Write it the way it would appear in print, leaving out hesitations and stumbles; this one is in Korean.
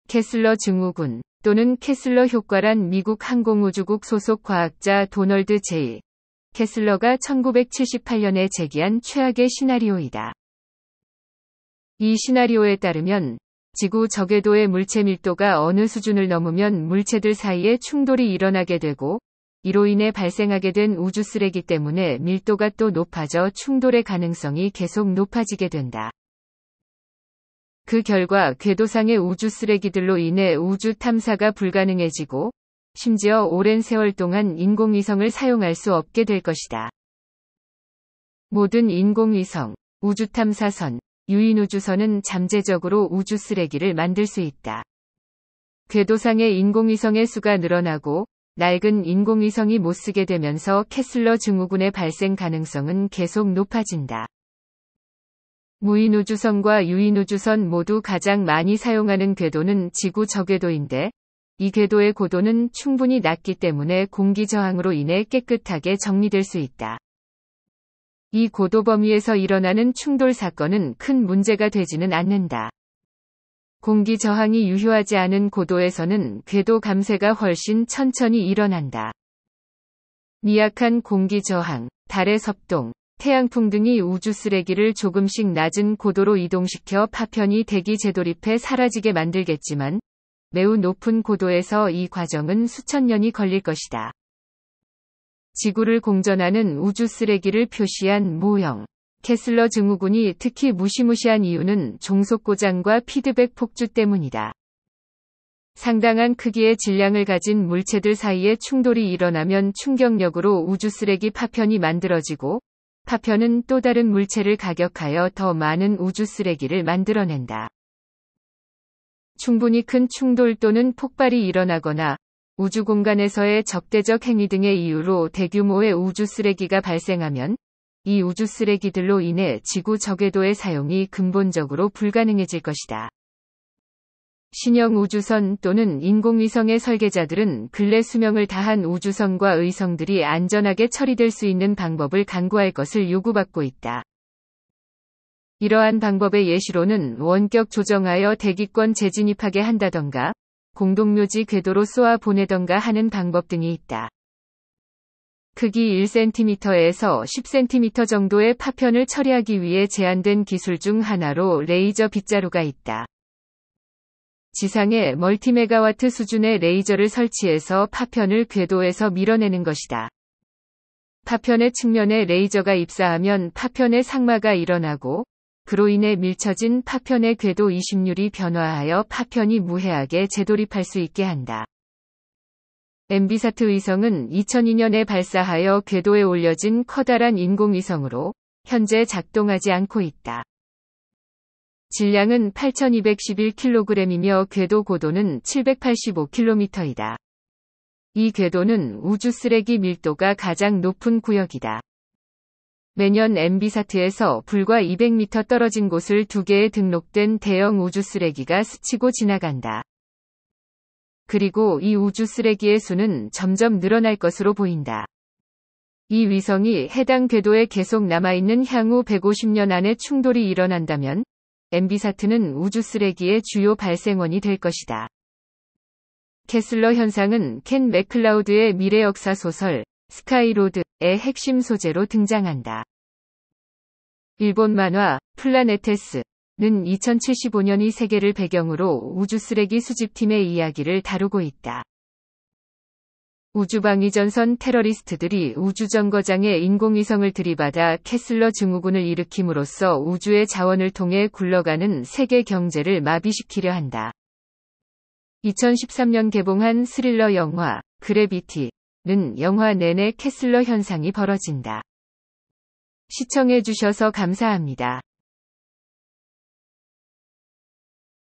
캐슬러 증후군 또는 캐슬러 효과란 미국 항공우주국 소속 과학자 도널드 J. 캐슬러가 1978년에 제기한 최악의 시나리오이다. 이 시나리오에 따르면 지구 저궤도의 물체 밀도가 어느 수준을 넘으면 물체들 사이에 충돌이 일어나게 되고 이로 인해 발생하게 된 우주 쓰레기 때문에 밀도가 또 높아져 충돌의 가능성이 계속 높아지게 된다. 그 결과 궤도상의 우주 쓰레기들로 인해 우주 탐사가 불가능해지고 심지어 오랜 세월 동안 인공위성을 사용할 수 없게 될 것이다. 모든 인공위성, 우주탐사선, 유인우주선은 잠재적으로 우주 쓰레기를 만들 수 있다. 궤도상의 인공위성의 수가 늘어나고 낡은 인공위성이 못쓰게 되면서 캐슬러 증후군의 발생 가능성은 계속 높아진다. 무인우주선과 유인우주선 모두 가장 많이 사용하는 궤도는 지구 저궤도인데 이 궤도의 고도는 충분히 낮기 때문에 공기 저항으로 인해 깨끗하게 정리될 수 있다. 이 고도 범위에서 일어나는 충돌 사건은 큰 문제가 되지는 않는다. 공기 저항이 유효하지 않은 고도에서는 궤도 감쇄가 훨씬 천천히 일어난다. 미약한 공기 저항, 달의 섭동, 태양풍 등이 우주 쓰레기를 조금씩 낮은 고도로 이동시켜 파편이 대기 재돌입해 사라지게 만들겠지만 매우 높은 고도에서 이 과정은 수천 년이 걸릴 것이다. 지구를 공전하는 우주 쓰레기를 표시한 모형. 캐슬러 증후군이 특히 무시무시한 이유는 종속 고장과 피드백 폭주 때문이다. 상당한 크기의 질량을 가진 물체들 사이에 충돌이 일어나면 충격력으로 우주 쓰레기 파편이 만들어지고 파편은 또 다른 물체를 가격하여 더 많은 우주 쓰레기를 만들어낸다. 충분히 큰 충돌 또는 폭발이 일어나거나 우주 공간에서의 적대적 행위 등의 이유로 대규모의 우주 쓰레기가 발생하면 이 우주 쓰레기들로 인해 지구 저궤도의 사용이 근본적으로 불가능해질 것이다. 신형 우주선 또는 인공위성의 설계자들은 근래 수명을 다한 우주선과 의성들이 안전하게 처리될 수 있는 방법을 강구할 것을 요구받고 있다. 이러한 방법의 예시로는 원격 조정하여 대기권 재진입하게 한다던가 공동묘지 궤도로 쏘아 보내던가 하는 방법 등이 있다. 크기 1cm에서 10cm 정도의 파편을 처리하기 위해 제한된 기술 중 하나로 레이저 빗자루가 있다. 지상에 멀티메가와트 수준의 레이저를 설치해서 파편을 궤도에서 밀어내는 것이다. 파편의 측면에 레이저가 입사하면 파편의 상마가 일어나고 그로 인해 밀쳐진 파편의 궤도 이심률이 변화하여 파편이 무해하게 재돌입할 수 있게 한다. 엠비사트 위성은 2002년에 발사하여 궤도에 올려진 커다란 인공위성으로 현재 작동하지 않고 있다. 질량은 8,211kg이며 궤도 고도는 785km이다. 이 궤도는 우주 쓰레기 밀도가 가장 높은 구역이다. 매년 엠비사트에서 불과 200m 떨어진 곳을 2개의 등록된 대형 우주 쓰레기가 스치고 지나간다. 그리고 이 우주 쓰레기의 수는 점점 늘어날 것으로 보인다. 이 위성이 해당 궤도에 계속 남아있는 향후 150년 안에 충돌이 일어난다면 엠비사트는 우주 쓰레기의 주요 발생원이 될 것이다. 캐슬러 현상은 켄 맥클라우드의 미래 역사 소설 스카이로드의 핵심 소재로 등장한다. 일본 만화 플라네테스는 2075년이 세계를 배경으로 우주 쓰레기 수집팀의 이야기를 다루고 있다. 우주방위전선 테러리스트들이 우주정거장에 인공위성을 들이받아 캐슬러 증후군을 일으킴으로써 우주의 자원을 통해 굴러가는 세계 경제를 마비시키려 한다. 2013년 개봉한 스릴러 영화 그래비티는 영화 내내 캐슬러 현상이 벌어진다. 시청해주셔서 감사합니다.